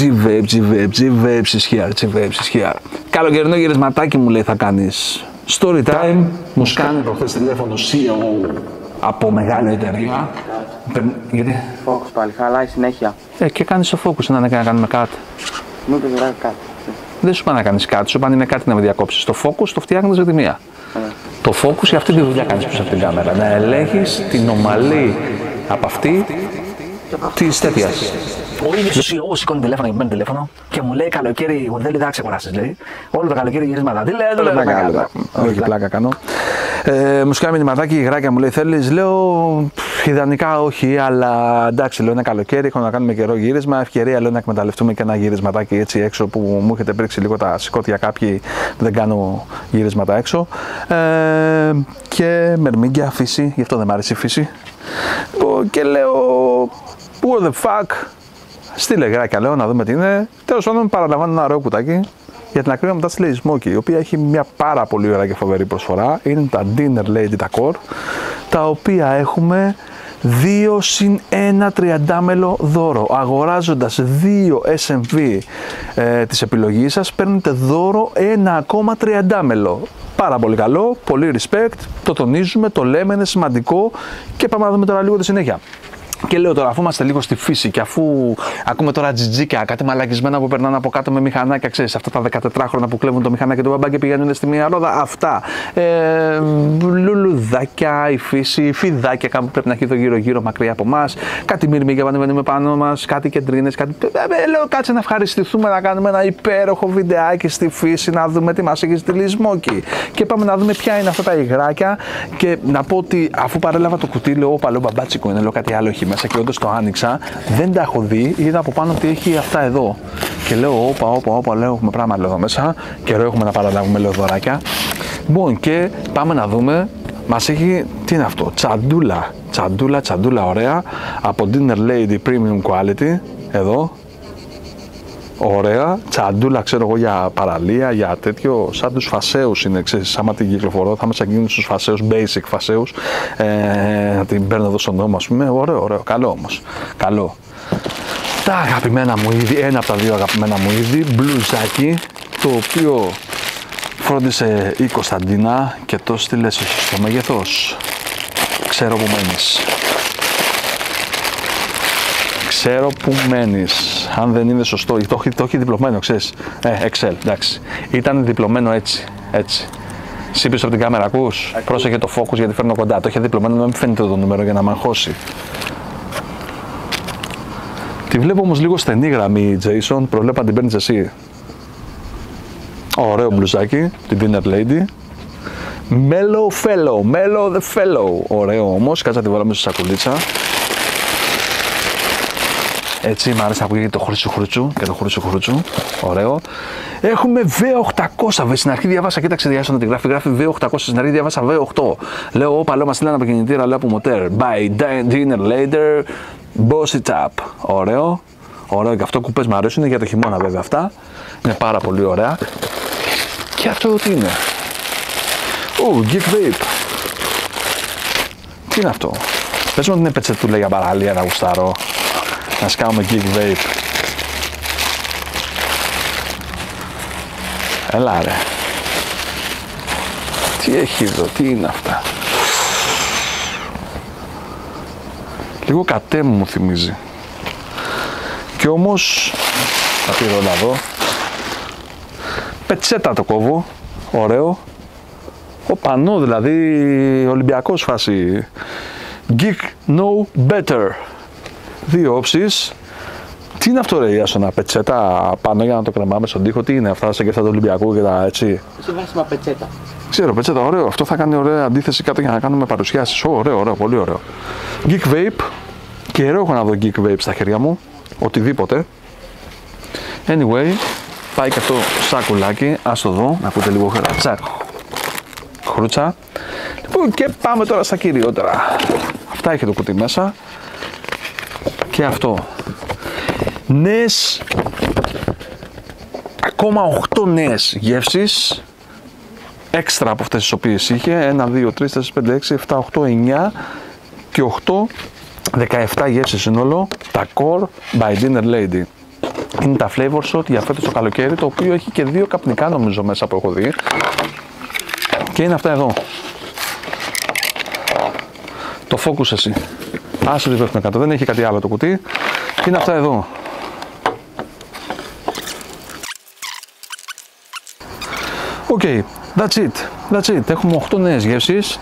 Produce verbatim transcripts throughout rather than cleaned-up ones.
G-Vapes, G-Vapes, G-Vapes is here, G-Vapes is here. Καλοκαιρινό γυρισματάκι μου λέει θα κάνεις. Story time, μου σκάνε προχθές τηλέφωνο σι ι ο από μεγάλη εταιρεία. Γιατί? Focus πάλι, χαλάει συνέχεια. Ε, και κάνεις το focus, να να κάνουμε κάτι. Μου είπες να κάτι. Δεν σου είπα να κάνεις κάτι, σου είπα αν είναι κάτι να με διακόψεις. Το focus το φτιάχνεις με τη μία. Yeah. Το focus για αυτή τη δουλειά κάνεις πίσω από την κάμερα. Να ελέγχεις την ομαλή από αυτή της τέτοιας. Ο ίδιος ο σι ι ο σηκώνει τηλέφωνο και παίρνει τηλέφωνο και μου λέει καλοκαίρι, δεν λέει θα ξεκοράσεις, λέει. Όλο το καλοκαίρι γυρίσματα. Τι λέει, δεν λέει πλάκα. Όχι, πλάκα κάνω. Ε, μου σκάει μηνυματάκι η γράκια μου λέει θέλεις, λέω ιδανικά όχι, αλλά εντάξει, λέω είναι καλοκαίρι, έχω να κάνουμε καιρό γύρισμα. Ευκαιρία λέω να εκμεταλλευτούμε και ένα γυρισματάκι έτσι έξω που μου έχετε πρίξει λίγο τα σηκώτια κάποιοι, δεν κάνω γύρισματα έξω. Ε, και μερμήγκια, φύση, γι' αυτό δεν μ' αρέσει η φύση. Και λέω, what the fuck. Στείλε γράκια, λέω να δούμε τι είναι. Τέλος πάντων, παραλαμβάνω ένα ωραίο κουτάκι. Για την ακρίβεια μετά στη λέει Smoky, η οποία έχει μια πάρα πολύ ωραία και φοβερή προσφορά. Είναι τα Dinner Lady τα Core, τα οποία έχουμε δύο συν ένα τριαντάμελο δώρο. Αγοράζοντας δύο ες εμ βι ε, της επιλογής σας, παίρνετε δώρο ένα ακόμα τριαντάμελο. Πάρα πολύ καλό, πολύ respect, το τονίζουμε, το λέμε, είναι σημαντικό και πάμε να δούμε τώρα λίγο τη συνέχεια. Και λέω τώρα, αφού είμαστε λίγο στη φύση και αφού ακούμε τώρα τζιτζίκια, κάτι μαλακισμένα που περνάνε από κάτω με μηχανάκια, ξέρεις, αυτά τα δεκατετράχρονα που κλέβουν το μηχανάκι του μπαμπά και πηγαίνουν στη μία ρόδα, αυτά. Ε, λουλουδάκια, η φύση, φιδάκια κάπου πρέπει να έχει εδώ γύρω-γύρω μακριά από εμάς, κάτι μυρμήγκια που ανεβαίνουμε πάνω μας, κάτι κεντρίνες, κάτι. Ε, λέω, κάτσε να ευχαριστηθούμε, να κάνουμε ένα υπέροχο βιντεάκι στη φύση, να δούμε τι μας έχει στείλει Smoky. Και πάμε να δούμε ποια είναι αυτά τα υγράκια. Και να πω ότι αφού παρέλαβα το κουτί, λέω, όπα, λέω μπαμπάτσικο είναι, λέω κάτι άλλο έχει μέσα και όντως το άνοιξα, δεν τα έχω δει, είδα από πάνω ότι έχει αυτά εδώ και λέω όπα όπα όπα, λέω έχουμε πράγμα λέω εδώ μέσα, καιρό έχουμε να παραλάβουμε λέω δωράκια. Λοιπόν και πάμε να δούμε, μας έχει, τι είναι αυτό, τσαντούλα, τσαντούλα, τσαντούλα ωραία, από Dinner Lady Premium Quality, εδώ, ωραία, τσαντούλα ξέρω εγώ για παραλία, για τέτοιο, σαν τους φασέους είναι, ξέρεις, άμα την κυκλοφορώ θα είμαι σαν εκείνους τους φασέους, basic φασέους, ε, να την παίρνω εδώ στον νόμο ας πούμε, ωραίο, ωραίο, καλό όμως, καλό. Τα αγαπημένα μου είδη, ένα από τα δύο αγαπημένα μου είδη, μπλουζάκι, το οποίο φρόντισε η Κωνσταντίνα και το στείλε στο σωστό μέγεθος, ξέρω που μένεις. Ξέρω που μένεις. Αν δεν είναι σωστό, το, το έχει διπλωμένο, ξέρεις. Ε, Excel, εντάξει. Ήταν διπλωμένο έτσι. Έτσι. Εσύ πίσω από την κάμερα, ακούς. Πρόσεχε το focus γιατί φέρνω κοντά. Το έχει διπλωμένο, να μην φαίνεται το νούμερο για να μ' αγχώσει. Τη βλέπω όμως λίγο στενή γραμμή, Jason. Προβλέπω να την παίρνεις εσύ. Ωραίο μπλουζάκι, την Dinner Lady. Mellow fellow, mellow the fellow. Ωραίο όμως, κάτσε να τη βάλω μέσα στη σακουλίτσα. Έτσι, μ' αρέσει να ακούγεται το χρούτσου χρούτσου και το χρούτσου χρούτσου. Ωραίο. Έχουμε βι οκτακόσια. Στην αρχή διάβασα, κοίταξε, διάβασα να τη γράφει. Γράφει βι οκτακόσια. Στην αρχή διάβασα βι οκτώ. Λέω, όπα, λέω, μας στείλανε από κινητήρα, λέω από μοτέρ. By dinner later, boss it up. Ωραίο. Ωραίο και αυτό κουπές μ' αρέσουν. Είναι για το χειμώνα βέβαια αυτά. Είναι πάρα πολύ ωραία. Και αυτό τι είναι. Ου, Geek Vape. Τι είναι αυτό. Πες μου ότι είναι πετσετούλα για παραλία να γουστάρω. Να σκάμε Geek Vape. Έλα ρε. Τι έχει εδώ, τι είναι αυτά. Λίγο κατέ μου θυμίζει. Κι όμως, θα πήρω να δω. Πετσέτα το κόβω, ωραίο. Ο πανό δηλαδή, Ολυμπιακός φάση. Geek No Better. Δύο όψεις. Τι είναι αυτό ρε Ιάσονα, πετσέτα πάνω για να το κρεμάμε στον τοίχο, τι είναι αυτά σαν και αυτά του Ολυμπιακού και τα έτσι. Συμβάσιμα πετσέτα. Ξέρω, πετσέτα, ωραίο, αυτό θα κάνει ωραία αντίθεση κάτω για να κάνουμε παρουσιάσεις. Ω, ωραίο, ωραίο, πολύ ωραίο. Geek Vape, καιρό έχω να δω Geek Vape στα χέρια μου, οτιδήποτε. Anyway, πάει και αυτό σακουλάκι, ας το δω, να ακούτε λίγο χρατσάκ. Χρούτσα. Λοιπόν, και πάμε τώρα στα κυριότερα. Αυτά έχει το κουτί μέσα. Και αυτό. Νέες, ακόμα οκτώ νέες γεύσεις, έξτρα από αυτές τις οποίες είχε, ένα, δύο, τρεις, τέσσερα, πέντε, έξι, επτά, οκτώ, εννιά και οκτώ, δεκαεπτά γεύσεις σύνολο, τα Core by Dinner Lady. Είναι τα flavor shot για φέτος το καλοκαίρι, το οποίο έχει και δύο καπνικά νομίζω μέσα που έχω δει. Και είναι αυτά εδώ. Το focus εσύ. Άσε ότι πέφτουμε κάτω, δεν έχει κάτι άλλο το κουτί. Είναι αυτά εδώ. Οκ, okay, that's it, that's it. Έχουμε οκτώ νέες γεύσεις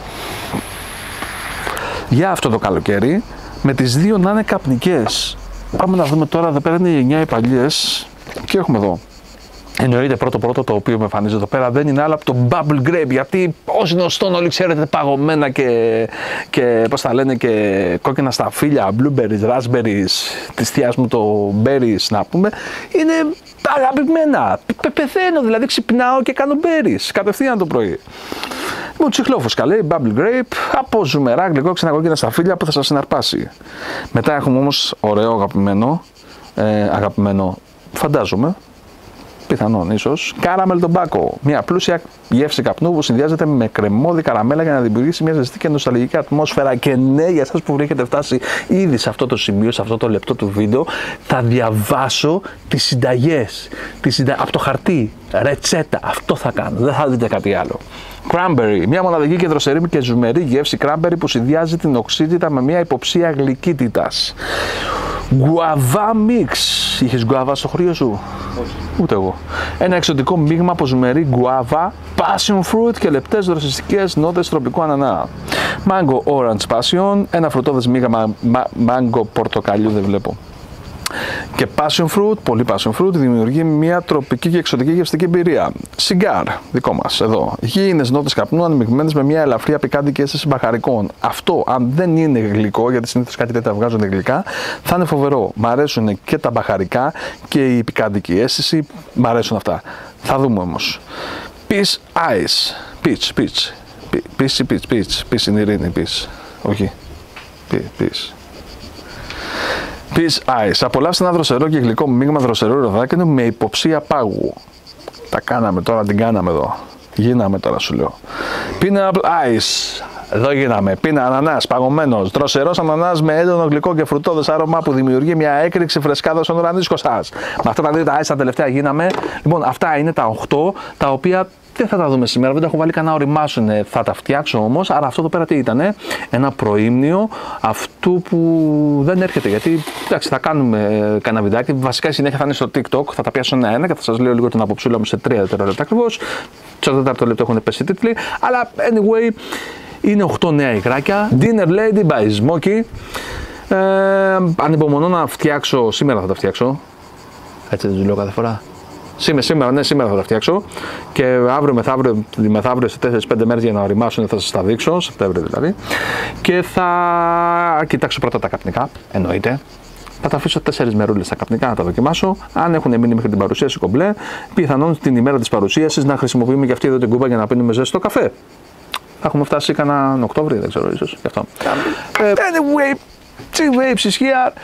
για αυτό το καλοκαίρι, με τις δύο να είναι καπνικές. Πάμε να δούμε τώρα, εδώ πέρα είναι οι εννιά οι παλιές και έχουμε εδώ. Εννοείται πρώτο πρώτο το οποίο με εμφανίζει εδώ πέρα δεν είναι άλλο από το Bubble Grape, γιατί ως γνωστόν όλοι ξέρετε παγωμένα και, και πώς τα λένε, και κόκκινα σταφύλια, blueberries, raspberries, της θείας μου το berries να πούμε, είναι αγαπημένα. Πε, πεθαίνω, δηλαδή ξυπνάω και κάνω berries κατευθείαν το πρωί. Λοιπόν, τσιχλόφουσκα λέει Bubble Grape, από ζουμερά, γλυκό, κόκκινα σταφύλια που θα σας συναρπάσει. Μετά έχουμε όμως ωραίο αγαπημένο, ε, αγαπημένο φαντάζομαι, πιθανόν ίσως, Caramel Tobacco. Μια πλούσια γεύση καπνού που συνδυάζεται με κρεμμώδη καραμέλα για να δημιουργήσει μια ζεστή και νοσταλγική ατμόσφαιρα. Και ναι, για εσάς που έχετε φτάσει ήδη σε αυτό το σημείο, σε αυτό το λεπτό του βίντεο, θα διαβάσω τις συνταγές. Τις συντα... Από το χαρτί, ρετσέτα. Αυτό θα κάνω. Δεν θα δείτε κάτι άλλο. Cranberry, μια μοναδική και δροσερή και ζουμερή γεύση cranberry που συνδυάζει την οξύτητα με μια υποψία γλυκύτητας. Γκουαβά μίξ. Είχες γκουαβά στο χωριό σου? Όχι. Ούτε εγώ. Ένα εξωτικό μείγμα από ζουμερή γκουαβά, passion fruit και λεπτές δροσιστικές νότες τροπικού ανανά. Mango orange passion, ένα φρουτόδες μείγμα mango πορτοκαλιού, δεν βλέπω. Και passion fruit, πολύ passion fruit, δημιουργεί μια τροπική και εξωτική γευστική εμπειρία. Cigar, δικό μας, εδώ. Γήινες νότες καπνού αναμειγμένες με μια ελαφριά πικάντικη αίσθηση μπαχαρικών. Αυτό, αν δεν είναι γλυκό, γιατί συνήθως κάτι τέτοια βγάζονται γλυκά, θα είναι φοβερό. Μ' αρέσουν και τα μπαχαρικά και η πικάντικη αίσθηση, μ' αρέσουν αυτά. Θα δούμε όμως. Peach ice. Peach, peach. Peach, peach, peach. Peach είναι ειρήνη, peach. Όχι. Peach. Peach Ice. Απολαύστε ένα δροσερό και γλυκό μείγμα δροσερού ροδάκινου με υποψία πάγου. Τα κάναμε τώρα, την κάναμε εδώ. Γίναμε τώρα, σου λέω. Pineapple Ice. Εδώ γίναμε. Πίνα ανανάς, παγωμένος. Δροσερός ανανάς με έντονο γλυκό και φρουτόδες άρωμα που δημιουργεί μια έκρηξη φρεσκάδα στον ουρανίσκο σας. Με αυτά τα δύο τα ice τα τελευταία γίναμε. Λοιπόν, αυτά είναι τα οκτώ τα οποία δεν θα τα δούμε σήμερα, δεν τα έχω βάλει κανένα οριμάσουν, θα τα φτιάξω όμως. Άρα αυτό εδώ πέρα τι ήτανε? Ένα προήμνιο αυτού που δεν έρχεται. Γιατί εντάξει, θα κάνουμε κανένα βιντεάκι. Βασικά η συνέχεια θα είναι στο TikTok, θα τα πιάσω ένα-ένα και θα σας λέω λίγο την αποψούλα μου σε τρία δευτερόλεπτα ακριβώς. Στο τέταρτο λεπτό έχουν πέσει τίτλοι. Αλλά anyway, είναι οκτώ νέα υγράκια. Dinner Lady by Smoky. Ε, ανυπομονώ να φτιάξω, σήμερα θα τα φτιάξω. Έτσι δεν τους λέω κάθε φορά. Σήμερα, σήμερα, ναι, σήμερα θα τα φτιάξω και αύριο μεθαύριο, μεθαύριο σε τέσσερις πέντε μέρες για να οριμάσουν θα σας τα δείξω, Σεπτέμβριο δηλαδή, και θα κοιτάξω πρώτα τα καπνικά, εννοείται. Θα τα αφήσω τέσσερις μερούλες στα καπνικά να τα δοκιμάσω. Αν έχουν μείνει μέχρι την παρουσίαση κομπλέ, πιθανόν την ημέρα της παρουσίασης να χρησιμοποιούμε και αυτή εδώ την κούπα για να πίνουμε ζεστό καφέ. Θα έχουμε φτάσει κανένα Οκτώβριο, δεν ξέρω, ίσως γι' αυτό. Anyway, G-Vapes is here.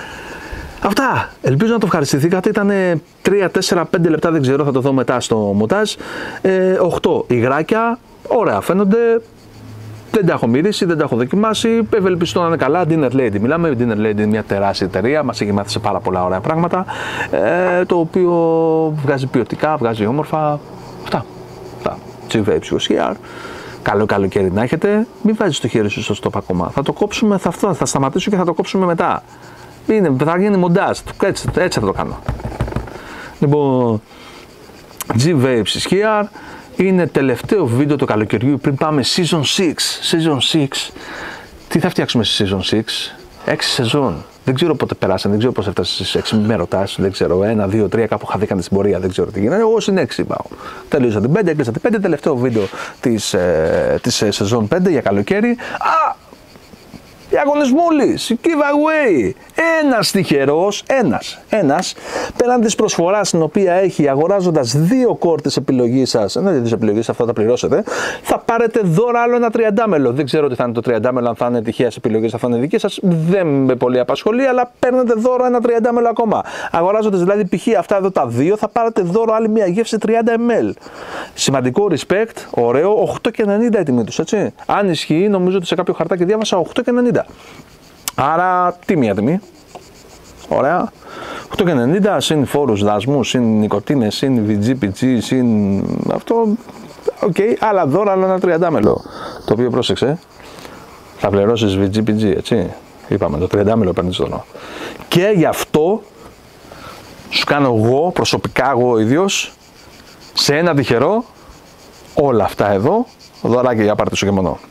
Αυτά. Ελπίζω να το ευχαριστηθήκατε. Ήταν τρία, τέσσερα, πέντε λεπτά, δεν ξέρω, θα το δω μετά στο μοντάζ. Ε, οκτώ υγράκια. Ωραία φαίνονται. Δεν τα έχω μυρίσει, δεν τα έχω δοκιμάσει. Ευελπιστώ να είναι καλά. Dinner Lady. Μιλάμε. Dinner Lady είναι μια τεράστια εταιρεία. Μας έχει μάθει σε πάρα πολλά ωραία πράγματα. Ε, το οποίο βγάζει ποιοτικά, βγάζει όμορφα. Αυτά. Αυτά. G-Vapes was here. Καλό καλοκαίρι να έχετε. Μην βάζεις το χέρι σου στο στόπ ακόμα. Θα το κόψουμε, θα, αυτό, θα σταματήσω και θα το κόψουμε μετά. Είναι, θα γίνει μοντάζ, έτσι, έτσι θα το κάνω. Λοιπόν, G-Vapes is here. Είναι τελευταίο βίντεο του καλοκαιριού πριν πάμε season έξι. Season έξι. Τι θα φτιάξουμε στη season έξι? έξι σεζόν. Δεν ξέρω πότε περάσαν, δεν ξέρω πώς έφτασε στις έξι. Μην με ρωτάς, δεν ξέρω. ένα, δύο, τρία, κάπου χαθήκαν στην πορεία, δεν ξέρω τι γίνεται. Εγώ στην έξι πάω. Τελείωσα την πέντε, έκλεισα την πέντε. Τελευταίο βίντεο της, ε, της ε, σεζόν πέντε για καλοκαίρι. Α! Διαγωνισμούλης, giveaway. Ένας τυχερός, ένας, ένας, πέραν της προσφοράς την οποία έχει αγοράζοντας δύο κόρτες επιλογής σας, εννοείται τις επιλογές αυτά τα πληρώσετε, θα πάρετε δώρα άλλο ένα τριαντάμελο. Δεν ξέρω τι θα είναι το τριαντάμελο, αν θα είναι τυχαίες επιλογές, θα είναι δική σας, δεν με πολύ απασχολεί, αλλά παίρνετε δώρο ένα τριαντάμελο ακόμα. Αγοράζοντας δηλαδή π.χ. αυτά εδώ τα δύο, θα πάρετε δώρο άλλη μια γεύση τριάντα μιλιλίτρα. Σημαντικό respect, ωραίο, οκτώ και ενενήντα η τιμή τους, έτσι. Αν ισχύει, νομίζω ότι σε κάποιο χαρτάκι διάβασα οκτώ και ενενήντα. Άρα, τι μία τιμή. Ωραία. οκτώ και ενενήντα συν φόρους, δασμούς, συν νοικοτήνες, συν βι τζι πι τζι, συν αυτό. Οκ, okay, άλλα δώρα, άλλο ένα τριαντάμελο. Το οποίο πρόσεξε, θα πληρώσεις βι τζι πι τζι, έτσι. Είπαμε, το τριαντάμελο παίρνεις δώρο. Και γι' αυτό σου κάνω εγώ, προσωπικά εγώ ο ίδιος, σε ένα τυχερό, όλα αυτά εδώ, δωράκια για πάρτι σου και μόνο.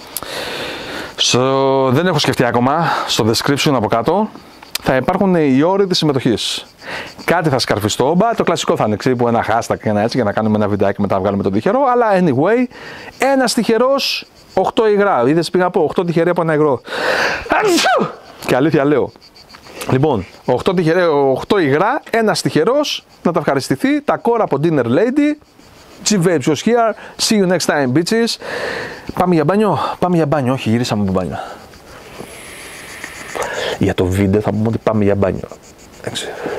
Στο... Δεν έχω σκεφτεί ακόμα, στο description από κάτω θα υπάρχουν οι όροι της συμμετοχής. Κάτι θα σκαρφιστώ, μπα, το κλασικό θα είναι ξύπου ένα hashtag και ένα έτσι για να κάνουμε ένα βιντεάκι μετά να βγάλουμε τον τυχερό, αλλά anyway, ένας τυχερός, οκτώ υγρά. Είδες, πήγα από οκτώ τυχεροί από ένα υγρό. Και αλήθεια λέω. Λοιπόν, οκτώ, τυχερέ, οκτώ υγρά, ένας τυχερός, να τα ευχαριστηθεί, τα κόρα από Dinner Lady. G-Vapes was here, see you next time bitches. Πάμε για μπάνιο, πάμε για μπάνιο, όχι γυρίσαμε από μπάνιο. Για το βίντεο θα πούμε ότι πάμε για μπάνιο. Εντάξει.